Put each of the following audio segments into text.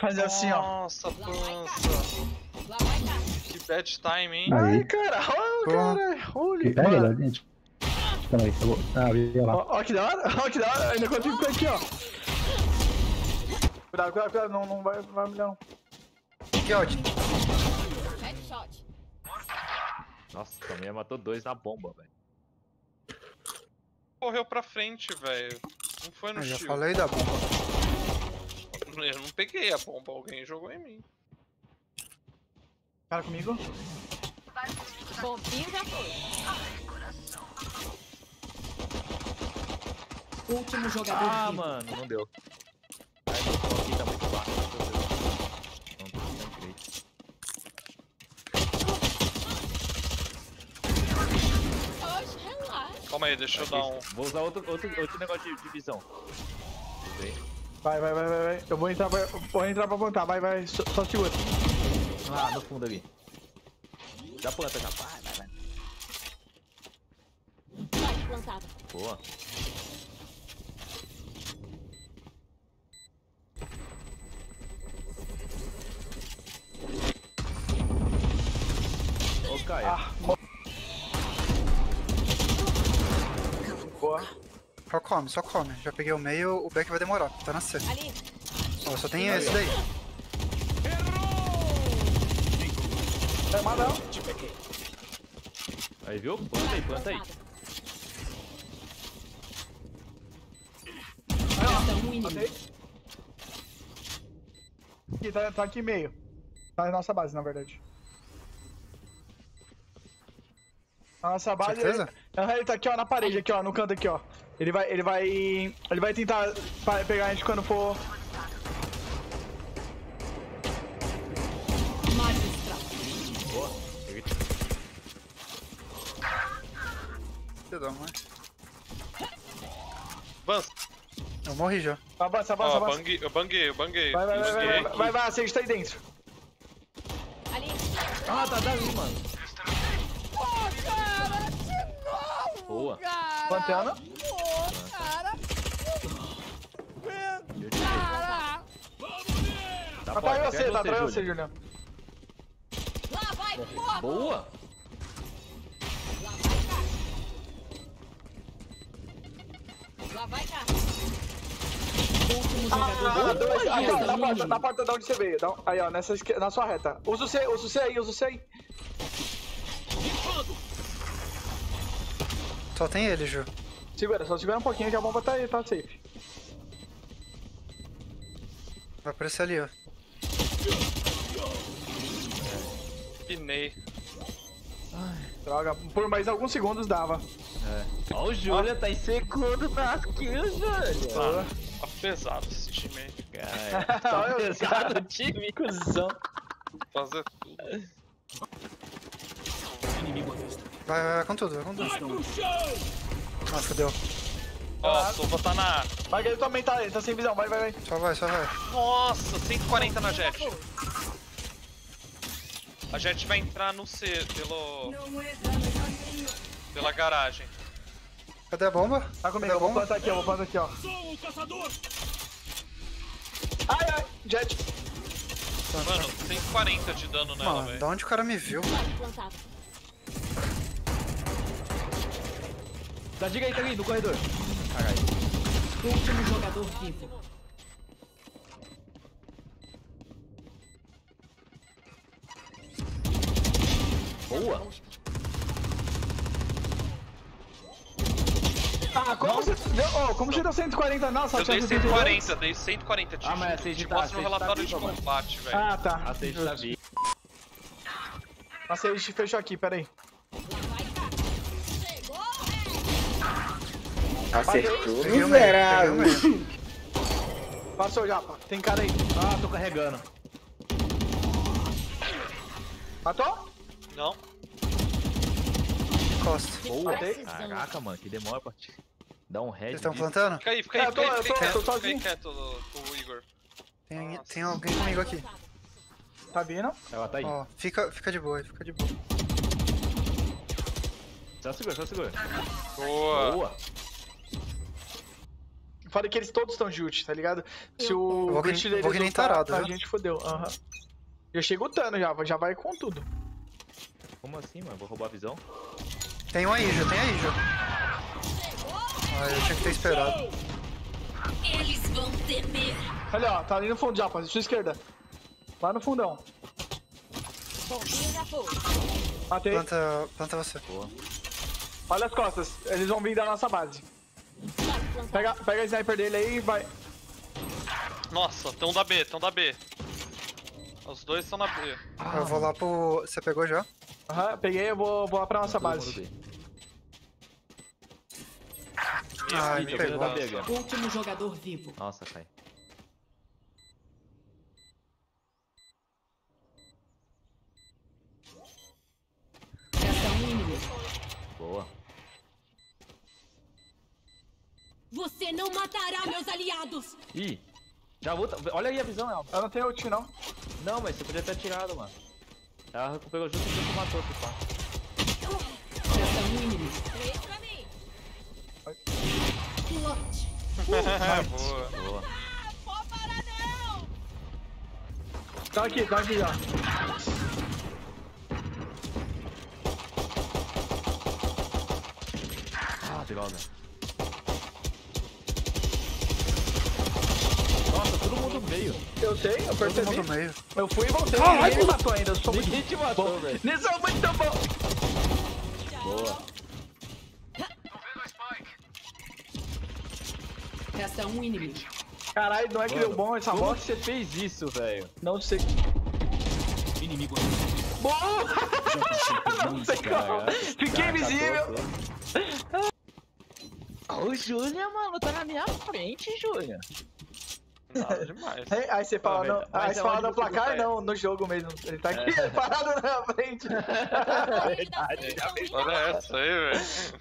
fazer assim, ó. Nossa, pança. Que bad time, hein? Ai, Aí. cara, oh, cara. Holy. Pega ele, Mano. gente. Calma aí, eu vou. Ah, vi lá. Ó, que da hora, ó, que da hora. Ainda consigo ficar aqui, ó. Cuidado, cuidado, cuidado. Não vai me não. Que ódio. Headshot. Nossa, a mulher matou 2 na bomba, velho. Correu pra frente, velho. Não foi no Eu já shield. falei da bomba. Eu não peguei a bomba, alguém jogou em mim. Cara comigo. Bombinho já foi. Último jogador Ah, vivo. mano, não deu. Aí meu pau aqui tá muito baixo. Não tô sem direito. Oxe, relaxa. Calma aí, deixa eu dar um. Vou usar outro negócio de visão. Usei. Vai. Eu vou entrar pra plantar. Vai. Só segura. Ah, no fundo ali. Já planta, já. Vai. Vai, plantado. Boa. Ô, Caio. Boa. Só come. Já peguei o meio, o back vai demorar. Tá na C. Ali. Ó, só tem esse daí. É madão. Aí, viu? Planta aí. Resta um inimigo. Matei. Aqui, tá aqui meio. Tá na nossa base, na verdade. A nossa base. Certeza? Ele tá aqui, ó, na parede, aqui, ó, no canto aqui, ó. Ele vai tentar pegar a gente quando for. Magistral. Boa. Peguei. Perdão, mas... Avança. Eu morri já. Avança. Ó, eu banguei. Vai, a Sage tá aí dentro. Ali. Ah, tá ali, mano. Pô, cara, de novo, Boa. cara. Plantando. Pô, cara. Eu te Cara. Tá Atrás forte, quer você, Júlio? Juliano. Lá vai, porra. Boa. Lá vai, cara. Último jogador vivo. Aqui, ó, Resta um inimigo. na porta de onde você veio. Aí, ó, na sua reta. Usa o C aí. Só tem ele, Ju. Só segura um pouquinho que a bomba tá aí, tá safe. Vai aparecer ali, ó. Pinei. Droga, por mais alguns segundos dava. Ó, o Júlia tá em segundo nas kills, Júlia. Tá pesado esse time aí. Cara, tá pesado o time. Cusão. Fazer tudo. Vai com tudo. Ah, fodeu. Ó, Sova tá na A. Vai que ele também tá sem visão, vai. Só vai. Nossa, 140 na Jet. A Jet vai entrar no C, pela garagem. Cadê a bomba? Tá comigo, Cadê eu a vou bomba? plantar aqui, ó. Ai, Jet. Mano, 140 de dano nela, Mano, velho. da onde o cara me viu? Vai, plantado. Tá, diga aí, tá ali, no corredor. Caralho. Último jogador vivo. Boa. Ah, como você deu 140? Nossa, Eu dei tinha 140, dei 140 de Ah, mas a Sage te tá- mostra a no Sage tá relatório de viva, mano. combate, velho. Ah, tá. A Sage tá viva. A Sage fechou aqui, peraí. Chegou, Acertou, Peguei o miserável. meio. Passou já, pá. Tem cara aí. Ah, tô carregando. Matou? Não? Costa. Boa. Precisão. Caraca, mano, que demora pra dar um head. Eles estão nisso. plantando? Fica aí, Eu tô fica sozinho. aí quieto com o Igor. Tem alguém comigo aqui. Tá vindo? Ela tá aí. Ó, fica de boa. Só segura. Boa. Boa. Fora que eles todos estão de ult, tá ligado? Se o Vou que- glitch deles vou que nem ultar, tarado, a né? gente fodeu. Aham. Já chega ultando já vai com tudo. Como assim, mano? Vou roubar a visão? Tem um aí, já tem aí, já. Ah, eu tinha que ter esperado. Eles vão temer. Ali, ó, tá ali no fundo já, pra sua esquerda. Lá no fundão. Bombinha já foi. Matei. Planta você. Boa. Olha as costas, eles vão vir da nossa base. Pega a sniper dele aí e vai. Nossa, tem um da B, tem um da B. Os dois estão na B. Eu vou lá pro... Você pegou já? Aham, peguei, eu vou lá pra nossa Todo base. mundo B. Ah, Ih, me Ih, pegou. da B, Gama. Último jogador vivo. Nossa, cai. Resta um inimigo. Boa. Você não matará meus aliados. Ih! Já vou. Olha aí a visão, Elmo. Eu não tenho ult, não. Não, mas você podia ter tirado, mano. Ela recuperou justo quando você matou, se pá. Resta um inimigo. 3 pra mim. Boa. Boa. Pode parar não. Tá aqui já. Ah, droga. Nossa, todo mundo veio. Eu sei, eu Todo percebi. mundo no meio. Eu fui e voltei, ninguém me matou ainda, eu sou muito Ninguém te matou, velho. Nisso é muito bom. Boa. Resta um inimigo. Caralho, não é que deu bom essa Como bosta? que você fez isso, velho? Não sei. Inimigo. Bom! Não sei como. Caraca. Fiquei invisível. O Júnior, mano, tá na minha frente, Júnior. Nada demais. Aí você fala, velho, não, mas aí é você fala onde no você placar, consegue. não, no jogo mesmo. Ele tá aqui parado na frente. Olha essa aí, velho.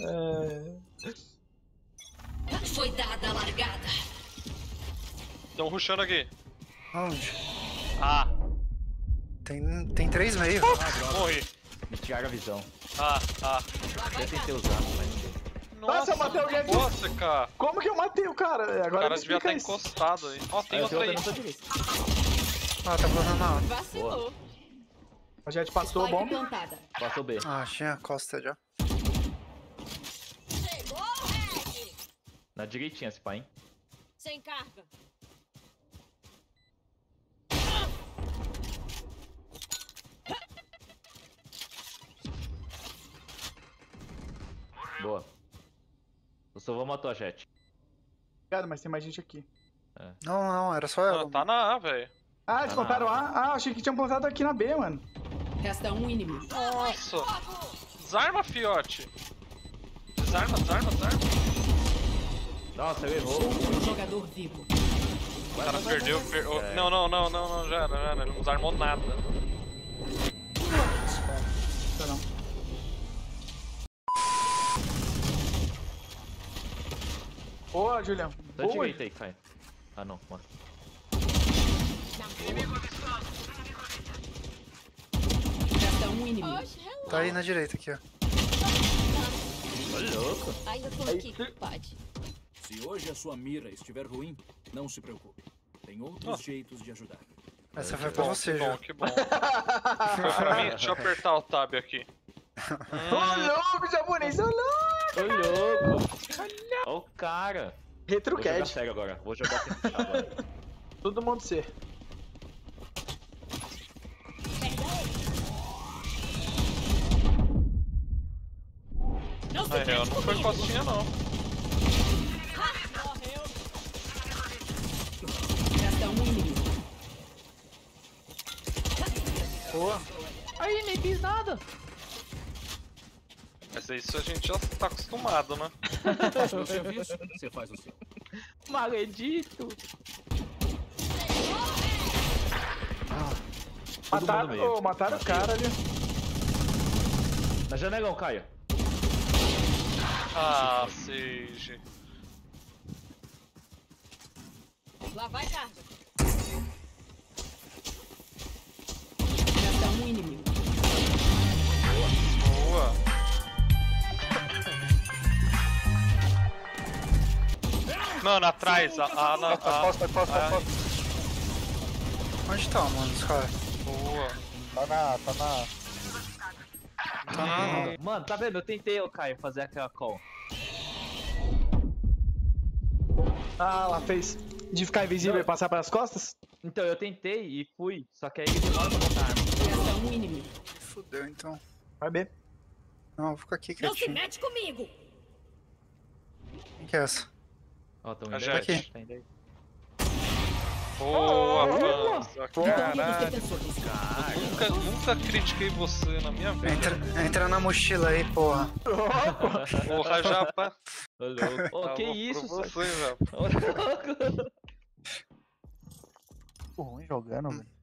Foi dada a largada. Estão rushando aqui. Onde? Ah, Tem 3 meio. morri. Me tiraram a visão. Ah. Eu tentei usar, mas não deu. Nossa, eu matei alguém aqui. Nossa, cara. Como que eu matei o cara? O Agora cara me devia explica estar isso. encostado aí. Ó, tem Aí, outro aí. na sua direita. Ah, tá plantando na hora. Vacilou. A gente passou, Spike bom. plantada. Passou B. Ah, tinha costa já. Chegou, Red. Na direitinha, esse pai, hein? Sem carga. Boa. Eu só vou matar a Jet. Obrigado, mas tem mais gente aqui. Não, era só ela. Ah, tá na A, velho. Ah, eles plantaram A? Ah, achei que tinham plantado aqui na B, mano. Resta um inimigo. Nossa. Desarma, fiote. Desarma. Nossa, ele errou. Último jogador vivo. O cara perdeu. Não, já era. Ele não desarmou nada. Não. Boa, Julião. Da Boa. direita aí, cai. Ah, não, mano. Resta um inimigo. Oxe, relaxa. Tá aí na direita aqui, ó. Ô, louco. Ainda tô Aí, aqui, pode. Se hoje a sua mira estiver ruim, não se preocupe. Tem outros jeitos de ajudar. Essa foi pra você, já. Que bom. Foi pra mim. Deixa eu apertar o tab aqui. Ô, louco, japonês, ô, louco. Ô, louco. Ó o cara. Vou jogar Retrucad. cego agora. Vou jogar sem puxar agora. Todo mundo ser. Não se Aí, ó, não foi costinha, não. morreu. Resta um inimigo. Boa. Aí, nem fiz nada. Mas isso a gente já tá acostumado, né? No serviço, você faz o seu. Maledito. Todo mundo Mataram, meio. ô, mataram o cara ali. Na janelão, Caia. Ah, Sage. Lá vai carga. Resta um inimigo. Boa. Mano, atrás. Costa. Onde tá, mano, os caras? Boa. Tá na... Mano, tá vendo? Eu tentei, ô Caio, fazer aquela call. Ah, ela fez de ficar invisível e passar pelas costas? Então, eu tentei e fui, só que aí ele demora pra botar arma. Resta um inimigo. Fudeu, então. Vai B. Não, vou ficar aqui Não se quietinho. mete comigo! Quem que é essa? Ó, tão A indo Jet. aí, tá indo aí. Boa, Panza. Então, os Caralho. defensores. Nunca critiquei você na minha vida. Entra na mochila aí, porra. Porra, Japa. Ô, louco. Ô, Tá que louco isso, por só- você, Japa. Ruim jogando, velho.